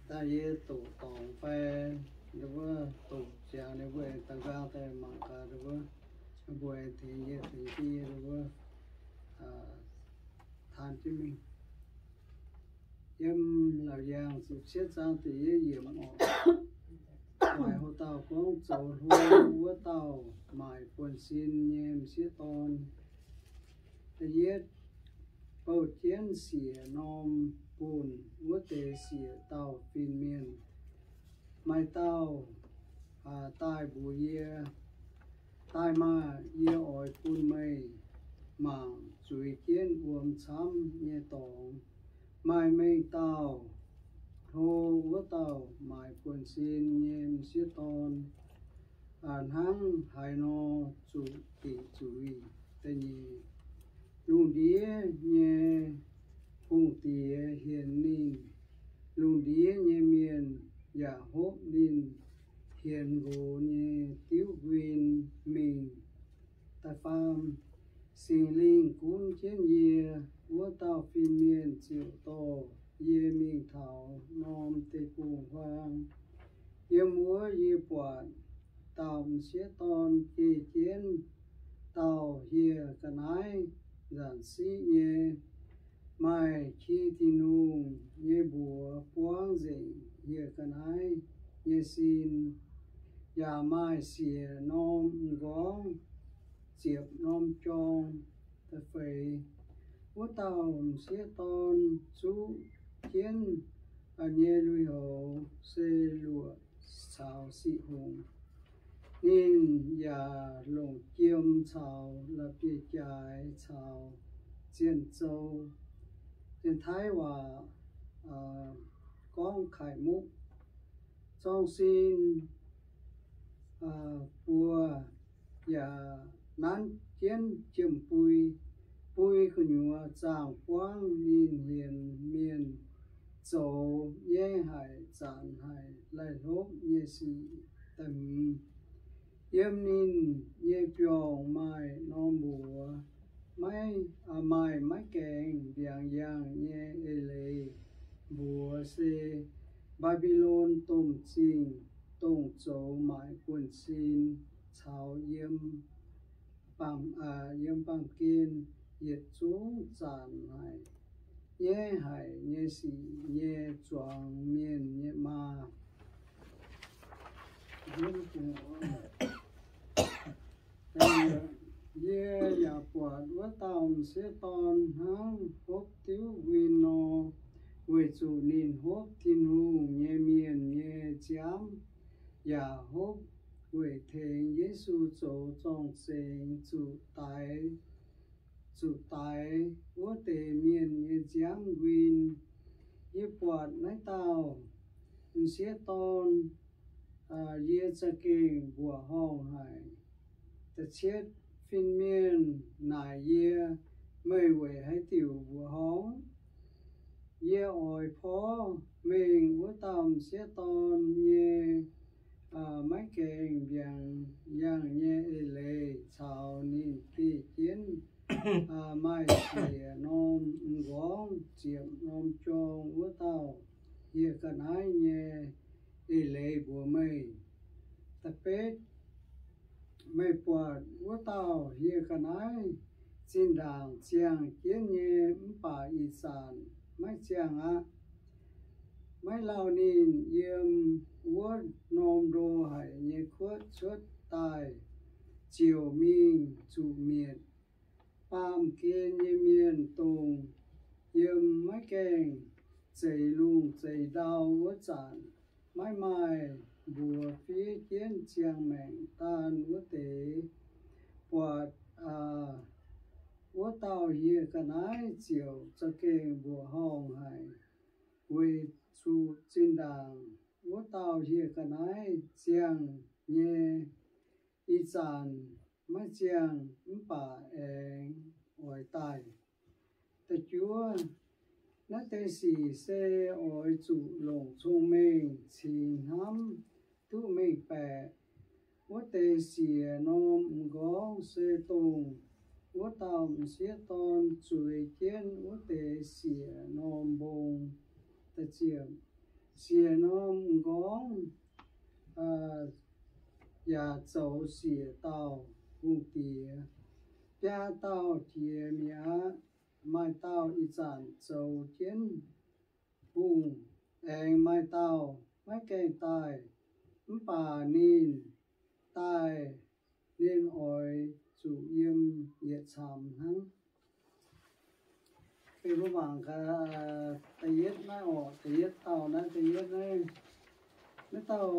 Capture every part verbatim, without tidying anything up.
ta ye tổ tòng phe được vừa tổ chàng được vừa tăng cao thì mạng cả được vừa vừa thì ye thì kia được vừa than cho mình em là giang sự xét sang thì ye yểm ở ngoài hồ tàu cũng dầu hô tàu mài quần xin nhem xiết ton ta ye bầu chiến xỉa nom bùn vua tề xỉa tàu phiền miền mai tàu à tai bùa ye tai ma ye ỏi bùn mây mảng chuối kiến uom chăm nhẹ tòng mai mây tàu thô vua tàu mai quần xin nhem xiết ton an hăng hai no chủ tỷ chuối tây nhị lùng đĩa nhẹ phùng tía hiền ninh lùng đĩa nhẹ miền giả hốp ninh hiền gỗ nhẹ tiếu quyền mình ta pham sinh linh cũng chiến ye vua tàu phi miền chịu to ye mình thảo nom tê cùng vang ye múa ye quản tàu xế ton kê chiến tàu hìa cả nái giản sĩ nhé mai khi thì nung nhé bùa quang dậy hìa cả nái nhé xin ya mai xìa nom góng chiệp nom tròn ta phải vua tàu xế ton chú chiến à nhé lui hồ xê lụa xào xị hùng nên ya lồng kiêm chào là bị chạy chào chiến châu trên thái hòa con khải mục trong xin bùa ya nán chiến chiêm bùi bùi khử nhua chàng quang nên hiền miền châu ye hải chàng hải lại lốp ye sĩ tầm yếm nín ye piong mai nom bùa mai à mai mai kèng biang yang ye ele bùa se Babylon tông chinh tông châu mai quân xin chào yếm bam à yếm bam kiên yết chúng tràn hải ye hải ye sĩ ye choàng miền ye ma ye ya quạt vỡ tàu sẽ ton hang hốp tiếu win no về chủ nín hốp thiên hùng nhẹ miền nhẹ chám ya hốp về thềm Giêsu chỗ trong sinh chủ tài chủ tài vỡ tề miền nhẹ chám win ye quạt nái tàu sẽ ton ye cha keng bùa hong hải ta chết phiên miên nài ye mây về hay tiểu bùa hong ye ỏi phó mình vua tầm sẽ ton ye mấy keng biang yang ye lệ chào nín kỳ chiến mai xìa nom góng chiếm nom tròn vua tàu ye cần ai ye lệ bùa mây ta pet mây quạt vua tàu hìa cả nái xin đàng chiang kiến nhé bà y sản mấy chiang á mấy lao nín yếm vua nom đô hải nhé khuất xuất tài chiều minh chủ miệt pam kiên nhé miền tùng yếm mấy keng chạy lung chạy đau vua chản mai mai bùa phía kiến chiang mèn tan vua tế quạt à vua tàu hìa cả nái chiều cho kênh bùa hong hải về chu trên đàng vua tàu hìa cả nái chiang nhé y chàn mấy chiang bà em ỏi tài ta chúa nó tê xì xe ỏi chủ lồng chung mình xin hắm tu mình bè vua tê xì nom góng xe tùng vua tàu xế ton chuối kiến vua tê xì nom bông ta chiếm xìa nó ngón nhà dấu xìa tàu hùng tìa gia tàu thìa mía mai tàu y sản dấu chiến hùng em mai tàu mai cây tài bà nín tài nên ỏi chủ yếm nhiệt sàm hăng cái lúc bằng cái tay yết nó ở tay yết tàu nó tay yết này nó tàu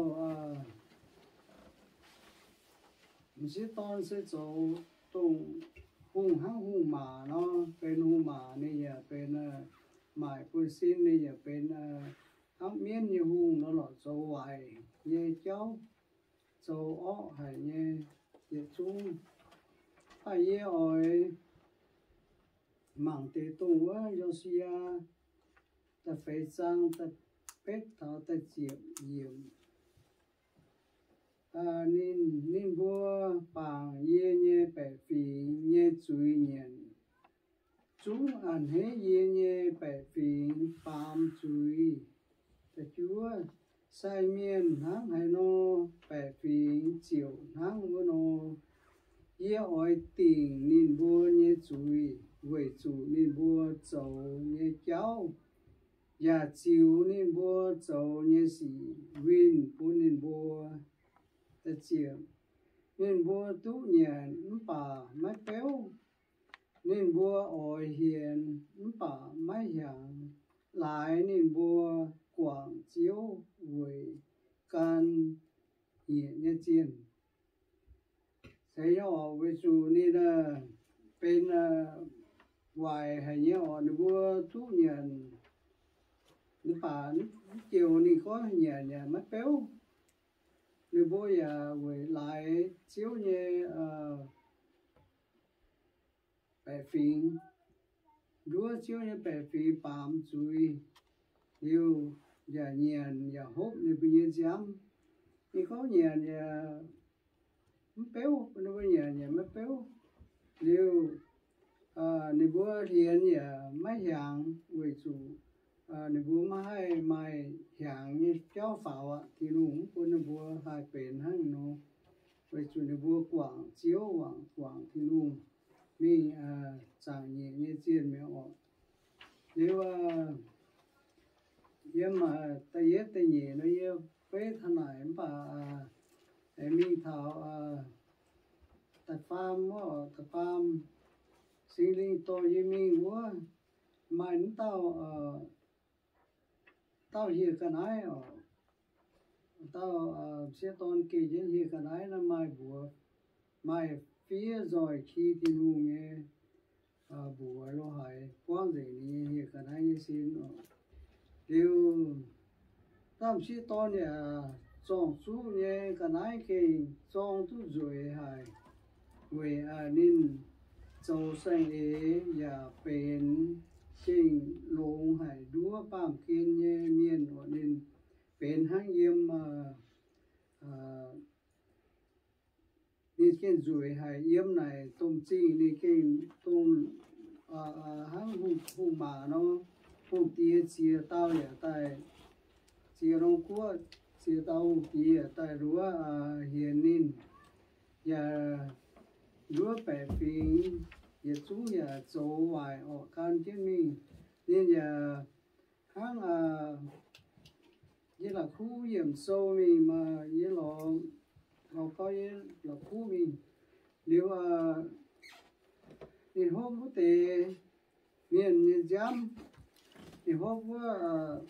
mình sẽ tôn sẽ走动hung hăng hung mà nó bên hung mà này giờ bên mãi bữa xin này giờ bên hăng miên như hung nó là走hoài như cháu走ó hay như như chung hay như ỏi mảng tế tung á do xia ta phải sang ta bết thảo ta chiếm yiểm à nên nên bua bằng ye nhé bẻ phì nhé chui nhện chúng ăn hết ye nhé bẻ phì bám chui ta chúa sai miên hang hay no bẻ phì chiều hang vô no ye ỏi tình nên bua nhé chui vậy chủ nên bua dầu nhé cháu nhà chiều nên bua dầu nhé xì win bua nên bua ta chiều nên bua tú nhàn bà máy béo nên bua ỏi hiền bà máy hiền lại nên bua quảng chiếu với can hiền nhé chiên thấy họ với chủ nên là bên ngoài hay nhớ họ nó bua tú nhàn nó bà chiều này có nhà nhà mắt béo nó bố giờ về lại chiếu như bẻ phim đua chiếu như bẻ phim bám chui yêu giờ nhà nhà hốp như bây giờ dám thì có nhà nhà mắt béo nó bây nhà nhà mắt béo yêu nếu bố hiền nhà máy hàng về chủ nếu bố mai mai hàng như cháu pháo ạ thì đúng bố nếu bố hai bên hàng nó về chủ nếu bố quảng chiếu quảng quảng thì đúng mình chẳng nhẹ như chiên mẹ họ nếu nhưng mà tay yết tay nhẹ nó yêu phế thân này bà mình thảo thật pham đó thật pham sinh linh tôi với mình quá mà những tao tao hiểu cái này ở tao sẽ tôn kỳ chứ hiểu cái này là mai bùa mai phía rồi khi thì luôn nghe bùa lo hại quan gì này hiểu cái này như xin điều tao sẽ tôn nhà trong số nghe cái này cái trong tu rồi hại về nên châu sinh ấy và bên trên lồng hải đúa bám kiên nhé miền ở nên bên hang yếm mà nên cái ruồi hải yếm này tôm chi nên cái tôm hang hùng hùng mà nó hùng tía chia tao để tại chia rong cua chia tao hùng tía tại lúa hiền nên và lúa bẻ phình giờ chú giờ chỗ vài ở can chứ mình nên giờ hang như là khu hiểm sâu mình mà như là họ coi là khu mình nếu thì hôm có thể miền miền giám thì hôm có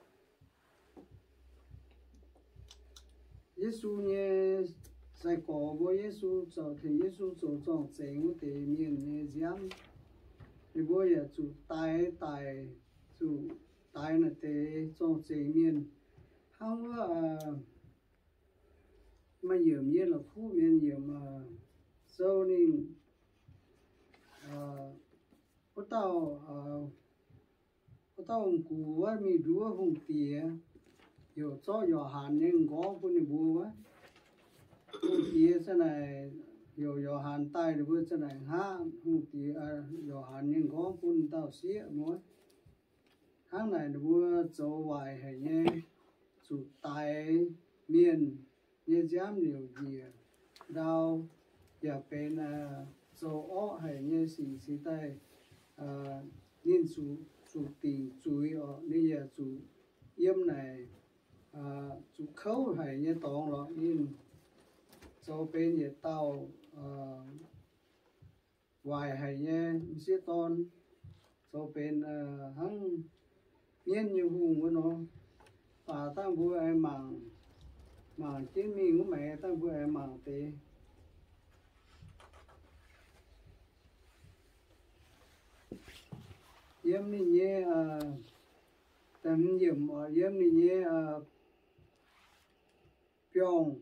Giêsu nhé sai cổ với Giêsu cho thì Giêsu cho trong chính có thể miền miền giám thì bây giờ chủ tài tài chủ tài là thế trong chính miền không có mà nhiều như là khu miền nhiều mà sâu nên có tao có tao cụ á mi đua hùng tía nhiều cho nhiều hàn nhưng có cũng nhiều bùa á hùng tía thế này nhiều nhiều hàn tay được với thế này ha hùng tía nhiều hàn nhưng có cũng tao xía mỗi tháng này được bùa cho vài hay nhé chủ tài miền như giám liều gì đau giờ bên dầu ó hay như xì xì tay nên chủ chủ tình chủ ở đây giờ chủ yếm này chủ khâu hay như tòng rồi nên dầu bên giờ tàu vài hay như xí ton dầu bên hăng nhiên như hùng của nó và tăng vui em màng màng chiến mi của mẹ tăng vui em màng tê yếm ni nhé tầm yếm ở yếm ni nhé piong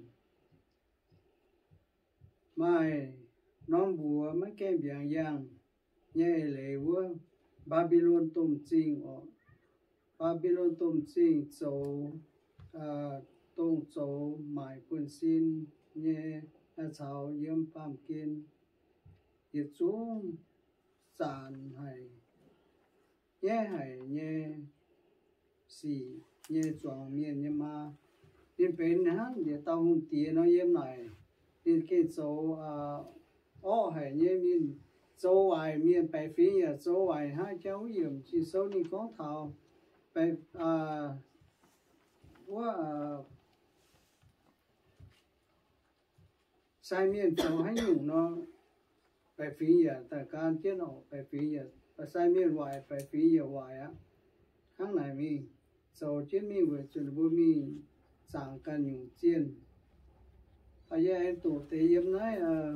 mai non bùa mấy cái biển giang nhé lệ vua Babylon tôm chinh ở Babylon tôm chinh châu tông châu mai quân xin nhé chào yếm pumpkin yết chúng sàn hay nhé hay nhé xì nhé tròn miền nhé ma nên bên hắn để tao hung tiền nó yếm này nên cái châu ó hay nhé miền châu ngoài miền bắc phi à châu ngoài hai cháu yếm chỉ số đi con thảo bắc à của sai miền châu hay nhung nó bắc phi à tại can chết nó bắc phi à và sai miền ngoài bắc phi à ngoài á kháng này mi châu chết mi về chuẩn bị mi chẳng cần nhung chiên bây giờ em tổ tế yếm nói à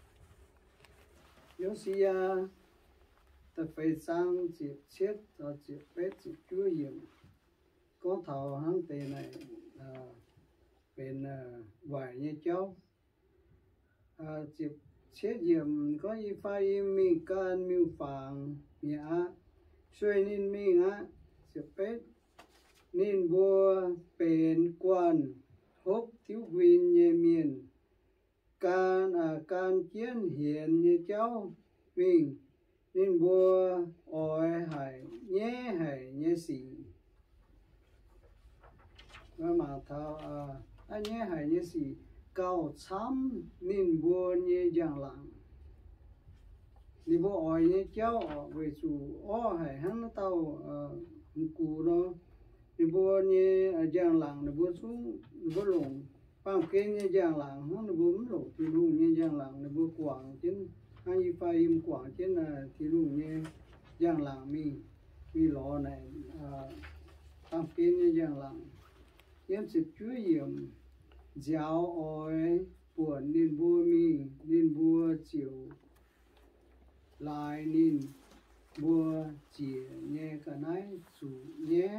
yếu xí à ta phải sang chỉ chết rồi chỉ biết chỉ chúa yếm có thảo hàng tề này bên vài như cháu chỉ chết yếm có y phai mi can miu phẳng mi á xuôi nín mi á chỉ biết nín bùa bên quan hốp thiếu quyền nhẹ miền can à can chiến hiền như cháu mình nên bùa ỏi hải nhé hải nhé xì và mà thao à anh nhé hải nhé xì cao chấm nên bùa nhé giang lặng đi bùa ỏi nhé cháu về chủ ó hải hắn nó tao cù nó đi bùa nhé giang lặng đi bùa xuống đi bùa lủng bằng cái nhé giang lặng hắn đi bùa mất lủng thì lủng nhé giang lặng đi bùa quảng trên anh y phai im quảng trên là thì lủng nhé giang lặng mi mi lò này bằng cái nhé giang lặng yếm sự chú yếm giáo ỏi buồn nên bùa mi nên bùa chiều lại nên bùa chỉ nhé cả nãy chủ nhé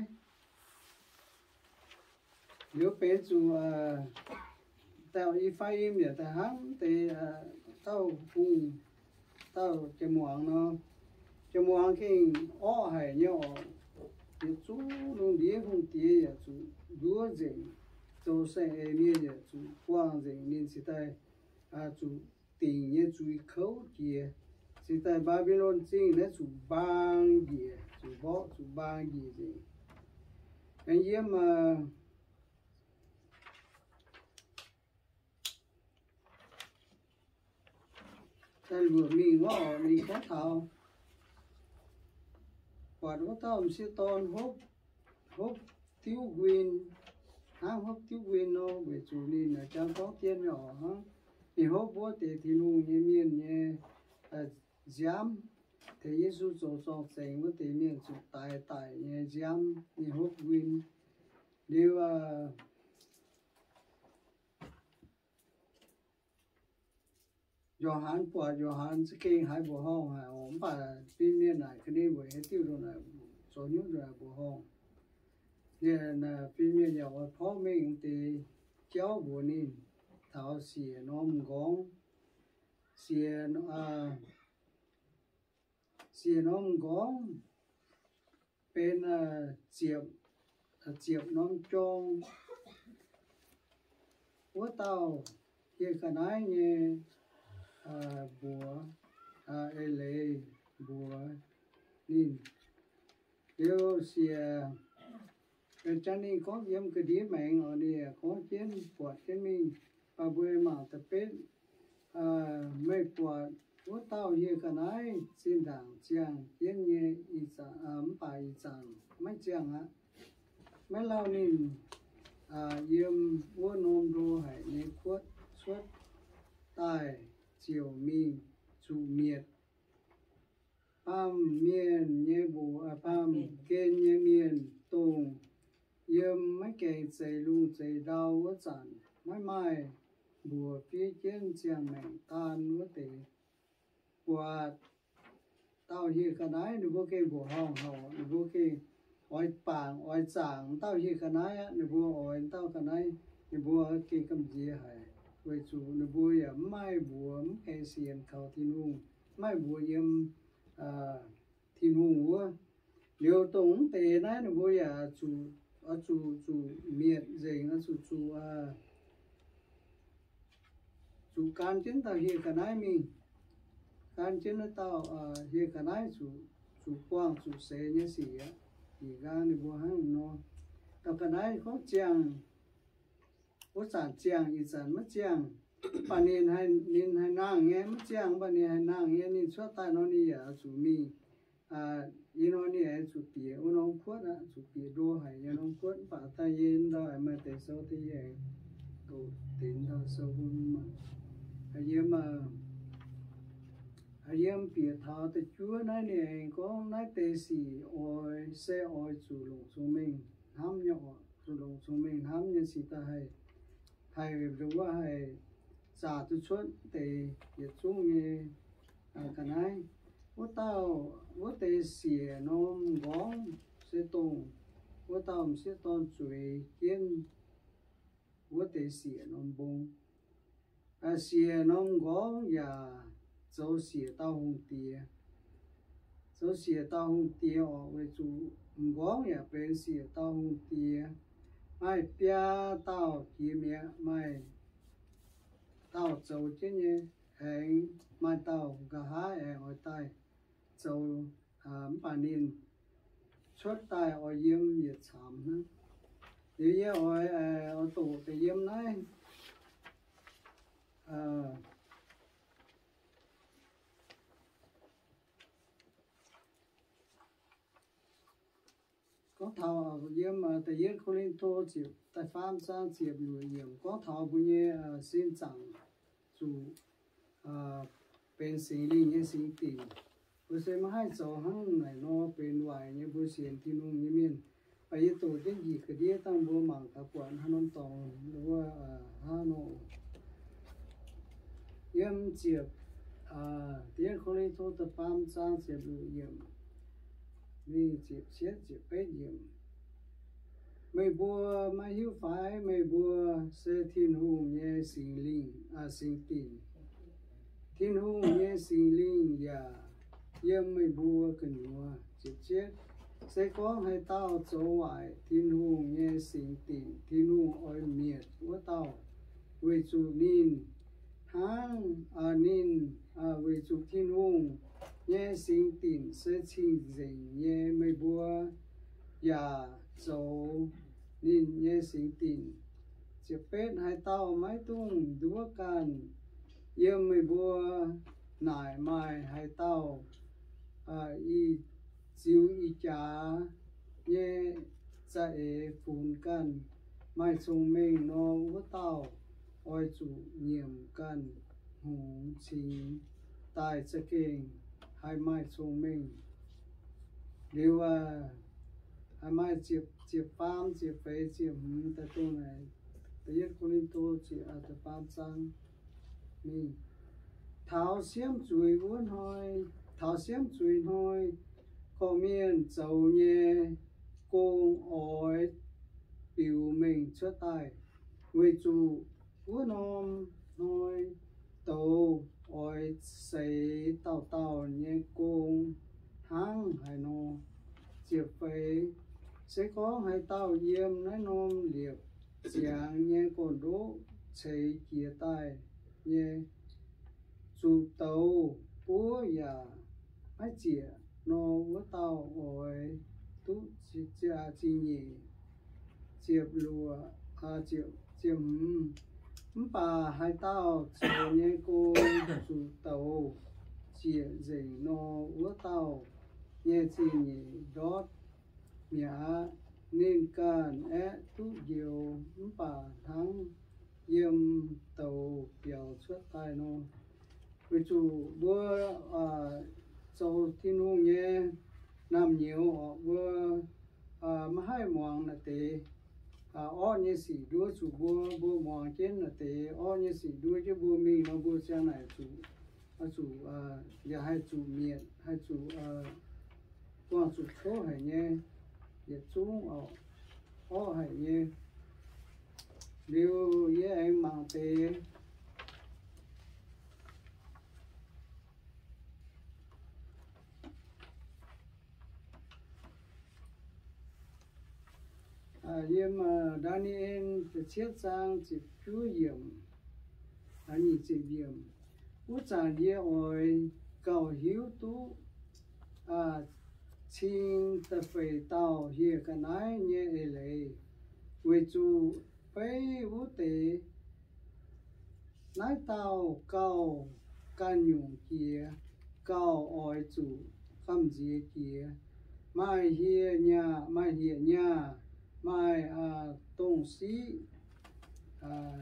nếu bé chủ tao y phai im để ta hắn thì tao cùng tao cho muang nó cho muang cái ó hay nhau thì chú luôn đi không đi à chú đua gì châu sẽ miền gì chú quang gì nên sẽ tại à chú tình như chú khâu kia sẽ tại Babylon chính là chú bang gì chú bỏ chú bang gì gì anh em mà ta lùa mình ngõ mình có thảo quả đó tao mình sẽ tôn hốp hốp thiếu quyền há hốp thiếu quyền nó về chủ nên là chẳng có tiền nhỏ hả thì hốp bố thì thì luôn như miền như giám thì Giêsu cho cho thành với thì miền chủ tài tài như giám như hốp quyền nếu Johan bùa Johan cái kinh hai bùa hong à, ông bà bên miền này cái này với tiêu đồ này số những rồi bùa hong, nên là bên miền nhà ở phố mình thì cháu bùa nín thảo xìa nôm gong xìa à xìa nôm gong bên chiệp chiệp nôm trông của tàu kia cái này như bùa à lệ bùa nín nếu xìa cái chân này có yếm cái đĩa mẹ ở đây có chén quạt chén mình và bữa mà tập biết à mấy quạt我到hier个来，现场讲今年一场啊，唔排一场，ไม่讲啊，ไม่เล่านี่อ่าเยี่ยมวัวนมดูให้ในขวดสวดใต้เจียวมีจูเมียดปั๊มเมียนเยบูอ่าปั๊มเกณฑ์เยเมียนตรงเยี่ยมไม่เก่งใจลุงใจดาววัวจันไม่ไม่บัวพี่เจนเจียงแมงตานวัวเตว่าเต้าเฮียกันไหนหนูพวกเกี่ยวห้องเขาหนูพวกเกี่ยวอ้อยปางอ้อยจางเต้าเฮียกันไหนหนูพวกอ้อยเต้ากันไหนหนูพวกเกี่ยวกับเจียให้ไว้จูหนูพวกอย่าไม่บัวไม่แค่เสียนเขาที่นุ่งไม่บัวยิ่มอ่าที่นุ่งวัวเดี๋ยวตรงเตะนะหนูพวกอย่าจูอ่ะจูจูเมียดเจงอ่ะจูจูอ่าจูการจึงเต้าเฮียกันไหนมีการเช่นนั้นเต่าเฮียกันได้สู่สู่กว้างสู่เสยเนี่ยสิอ่ะอีกการในบัวหังนอนแต่กันได้เขาเจียงว่าสารเจียงอีสานมะเจียงปานนี้ให้นินให้นางเงี้ยมะเจียงปานนี้ให้นางเงี้ยนี่ชั่วตายนอนนี่อ่ะสู่มีอ่าอีนอนนี่ให้สู่เปียอุน้องขวดอ่ะสู่เปียดูให้ยน้องขวดป่าตายเย็นได้มาแต่เช้าที่เย็นตัวตื่นได้เช้าหุ่นมาให้เยี่ยมมาไอ้ยังเปียท้าแต่ชัวนั่นเองก็นั่นเตสีโอ้ยเสียโอ้ยจูลงสมิงทำยังจูลงสมิงทำยังสิตาให้ให้หรือว่าให้จ่าตุชนเตยอย่าจุ้งเงี้ยกันไหนว่าเต้าว่าเตเสียนมก้องเสียตรงว่าเต้าเสียตอนจุยเย็นว่าเตเสียนมบงเสียนมก้องอย่า走写到红蝶，走写到红蝶哦为主，唔讲也变写到红蝶，卖边到前面卖到走这呢，还卖到个海哎我带走啊半年出带我烟也惨呢，有些我诶我读的烟呢，呃。có thảo yếm mà tại yếm không nên thô chịu tại farm sang chịu nhiều yếm có thảo bún nhé xin chẳng chủ bên sinh linh nhé sinh tiền bữa xem mà hai cháu hăng này nó bên ngoài nhé bữa xem thì nung như miền bây giờ tổ chức gì cái đĩa tăng bữa mảng cả quán hà nội tòng bữa hà nội yếm chịu yếm không nên thô tại farm sang chịu nhiều yếm vì chịu chết chịu bế nhiệm mấy bùa mấy hiếu phái mấy bùa sẽ thiên hùng nhé sinh linh à sinh tiền thiên hùng nhé sinh linh và yếm mấy bùa cần mua chịu chết sẽ có hai tao chỗ ngoại thiên hùng nhé sinh tiền thiên hùng oi miệt của tao về chủ nín hàng à nín à về chủ thiên hùng nhé sinh tiền sẽ chinh dình nhé mấy bùa và dấu nín nhé sinh tiền chỉ biết hai tao mấy tung đua can yếm mấy bùa nải mai hai tao à y chiếu y chả nhé chạy phun can mai chung mình nó của tao oi chủ nhiệm can hùng chính tài sẽ kinh hai mai chung mình nếu à hai mai chụp chụp farm chụp phê chụp ta tu này tự nhiên con đi tu chỉ ở tập farm sang mình tháo xiêm chuối vốn thôi tháo xiêm chuối thôi có miền dầu nhẹ cung ỏi biểu mình cho tài người chủ vốn nom thôi tàu ỏi xây tàu tàu nhẹ cung hang hay nó chụp phê sẽ có hai tàu yếm nói nom liệp giang nhé còn đố xây kia tay nhé chủ tàu bố ya ai chĩa nó với tàu ỏi tú chỉ cha chi nhỉ chiệp lùa à chiệp chiệp bà hai tao chiều nhé cô chủ tàu chia dày nó ua tàu nhé chi nhỉ đót nhá nên can é tu diều bà thắng yếm tàu biểu xuất tai nó với chủ bữa à châu thiên hùng nhé nam nhiều họ bữa à mà hai mong là thế à ở như sĩ đua chủ bữa bữa mong kiến là thế ở như sĩ đua chứ bữa mình nó bữa sang này chủ à chủ à giờ hai chủ miệt hai chủ à quan chủ số hay nhé giờ chúng ở ở hay nhé nếu với em mang thế à yếm mà Daniel thì chết sang chỉ cứ yếm anh ấy chỉ yếm u chẳng nhớ ơi cầu hiếu tu à xin ta phải tao hiểu cái này nhé lấy với chú phải u tế nãy tao cầu can nhung kia cầu ỏi chủ khăm gì kia mai hiểu nhà mai hiểu nhà mai à tổng sĩ à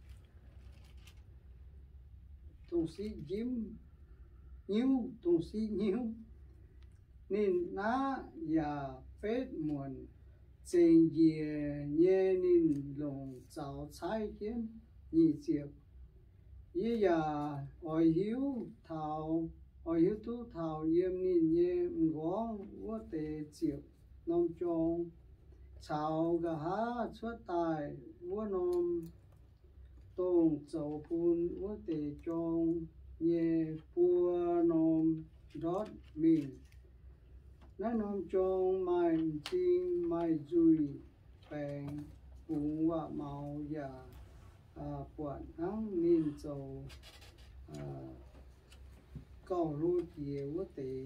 tổng sĩ Jim nhiều tổng sĩ nhiều nên ná ya phết muộn trên ye nhẹ nên lòng cháu trái kiến nhị chiệp ye ya ỏi hiếu thảo ỏi hiếu tu thảo yếm nên nhẹ ngóng vô tề chiệp nông trông chào gà há xuất tài vô nôm tông châu phun vô tề trông nhẹ bùa nôm rót mình nãy nôm trông mai chinh mai dùi bèn bùng và màu giả à quản hăng nên châu à cầu lô kia vô tề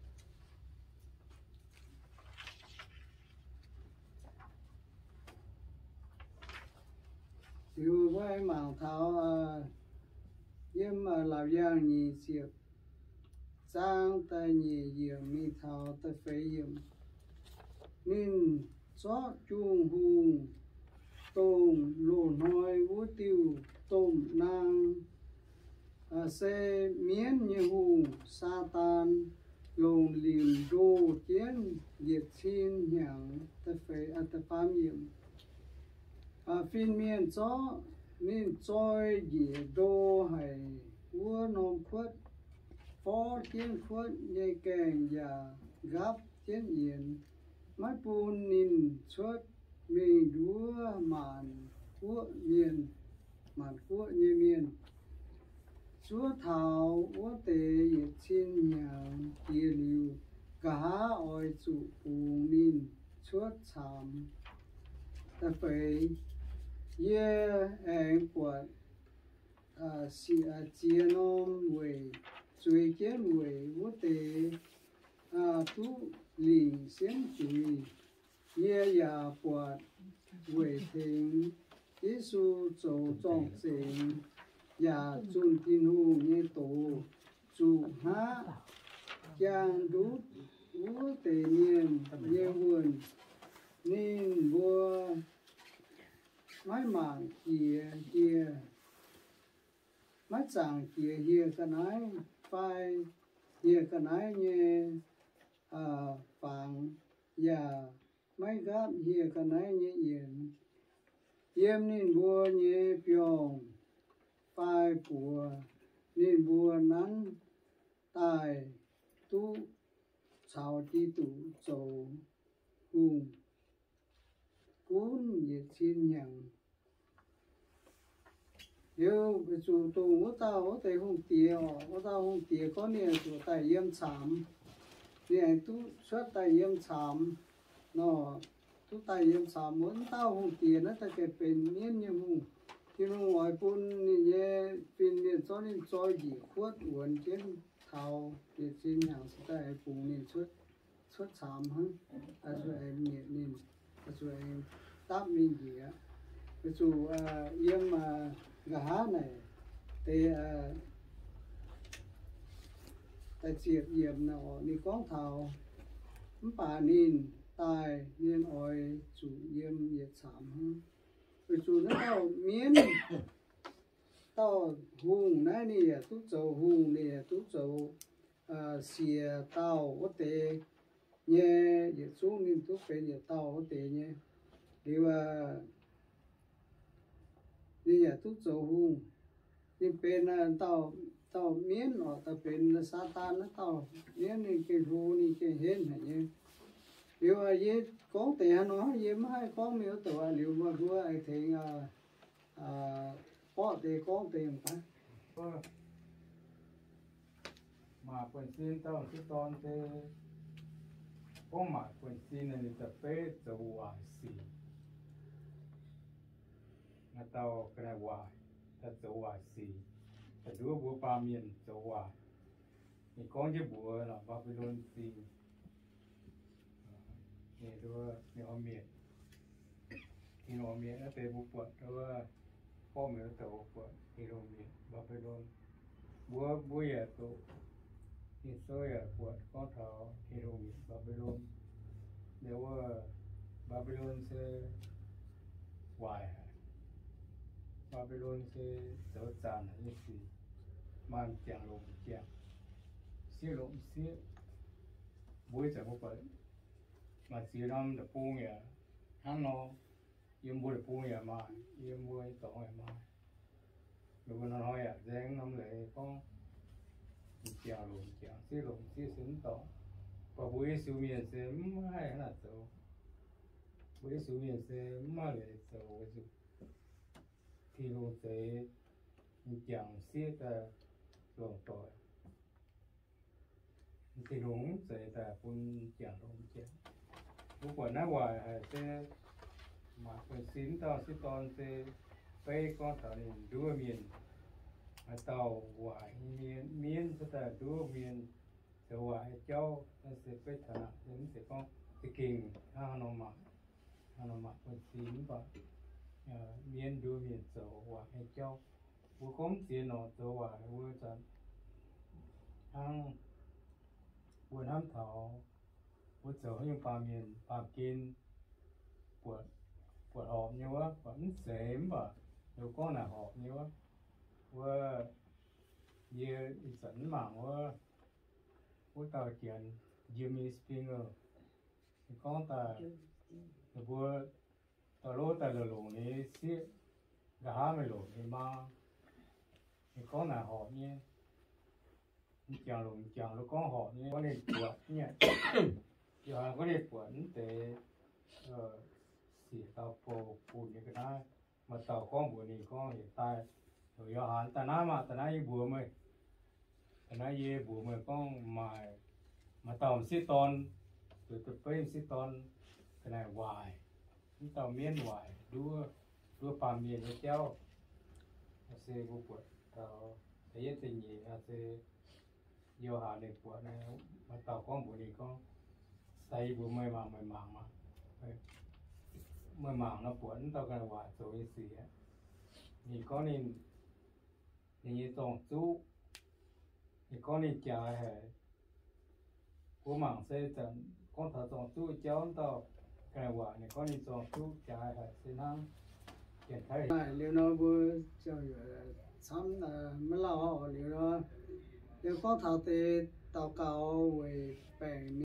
yêu với mảng thảo yếm mà lão giang nhị chiệp giang ta nhị yếm mi thảo ta phải yếm nên chó chung hùng tôm lô nói vũ tiêu tôm nang xe miến như hùng sa tan lồng liềm đô kiến diệt xin nhàng ta phải à ta phám yếm à phiên miền chó nên trôi gì đô hay vua nôm khuất phó kiến khuất nhây kèng và gấp chiến yên mắt bùn nín xuất mình đúa màn của miền màn của như miền chúa thảo của tề yết xin nhàng kia liu cả ỏi chủ bùn nín xuất chạm ta phải ye anh quạt à si à chia nom về chuối kiến về vô tề à tu lì xiên chuối ye ya quạt về thình Giêsu châu trọng sinh ya chun tin hu nghe tổ chủ há giang đút vô tề nhiên nghe buồn nên vua mấy mảng kia kia mấy chàng kia kia cái này phải kia cái này như à vàng và mấy gáp kia cái này như yên yếm nên bùa như piong phải bùa nên bùa nắng tài tu chào đi tu châu cùng cuốn nhiệt xin nhàng nếu chủ tụng của ta có thể không tiệt của ta không tiệt có nhiều chủ tài yếm chạm này tu xuất tài yếm chạm nó tu tài yếm chạm muốn tao không tiệt nó ta cái bên miên như hùng thì nó ngoài bún như bên miền cho nên cho gì khuất uốn trên thao nhiệt xin nhàng sẽ tài bùng nên xuất xuất chạm hơn à rồi em nhiệt nên à rồi em táp mình gì á ví dụ yếm mà gà này thì tại triệt yếm nào đi con thảo bà nín tài nên oi chủ yếm yết sám hơn ví dụ nó tao miến tao hùng này nè tú dầu hùng nè tú dầu xìa tao có thể nhé yết xuống nên tú phải yết tao có thể nhé đi và đi yết tú dầu hùng nên bên tao tao miến nó tao bên sa tan nó tao miến nên cái hù nên cái hên hả nhé điều mà yết có thể nó yết mà có miêu tả liệu mà vừa ai thấy à có thể có tiền ta mà quần xin tao cái con thế có mà quần xin này tập bé dầu hoài xì mà tao cái này hoài ta dầu hoài xì ta đứa bữa ba miền dầu hoài thì con cái bữa là Babylon xì này đứa nhỏ miền thì nhỏ miền nó tới bữa quật đứaพ่อแม่ตัวปวดที่โรงเรียนบาบิโลนบัวบัวใหญ่ตัวที่โซ่ใหญ่ปวดข้อเท้าที่โรงเรียนบาบิโลนเดี๋ยวว่าบาบิโลนเสียวายบาบิโลนเสียเจ้าจานนี่สิมันเจียงลงเจียงเสียลงเสียบัวจะบุกไปมาเสียน้ำตะปูเนี่ยทั้งนอyếm bùi bùi à mà yếm bùi tổ à mà rồi nó nói à dáng năm lệ con chèo lùn chèo xí lùn xí xính tổ và bùi siêu miền sẽ hay là tổ bùi siêu miền sẽ mà lệ tổ thì lùn sẽ chẳng xí ta lùn tổ thì lùn sẽ ta cũng chẳng lùn chèo bùi quả ná hoài hay sẽ mà quần xin tao xin con sẽ bay con tao nên đua miền mà tàu hoài miền miền sẽ ta đua miền sẽ hoài châu nó sẽ bay thằng nào đến sẽ con sẽ kinh ha nó mà ha nó mà quần xin và miền đua miền sẽ hoài châu vừa không tiền nó sẽ hoài vừa chẳng hàng vừa năm thảo vừa trở những ba miền ba kinh vừaปวดหอบnhiều quá vẫn xém và nhiều con là họp nhiều quá vừa như dẫn mảng quá vừa tàu kiện Jimmy Springer thì con ta vừa tàu lô tàu lô lô này xí gà mày lô thì mà thì con là họp nhé chàng lô chàng lô con họp nhé có nên pουột nhé giờ có nên pουột để thì tàu phù phù như cái này mà tàu con bữa này con hiện tại rồi giờ hắn ta nói mà ta nói bữa mày ta nói gì bữa mày con mà mà tàu xí ton từ từ tới xí ton cái này hoài tàu miên hoài đua đua phàm miên cho cháu xe bữa bữa tàu thấy tình gì là xe giờ hắn này bữa này mà tàu con bữa này con say bữa mày mà mày màng mà mà mảng nó cuốn tao cái quả rồi gì á thì có nên thì tổng chú thì có nên chờ hệ của mảng xây trận con thợ tổng chú cháu tao cái quả này có nên tổng chú chờ hệ xin hắn hiện thấy này liệu nó vừa cho sắm là mới lo liệu nó liệu có thảo thì tao cao về bè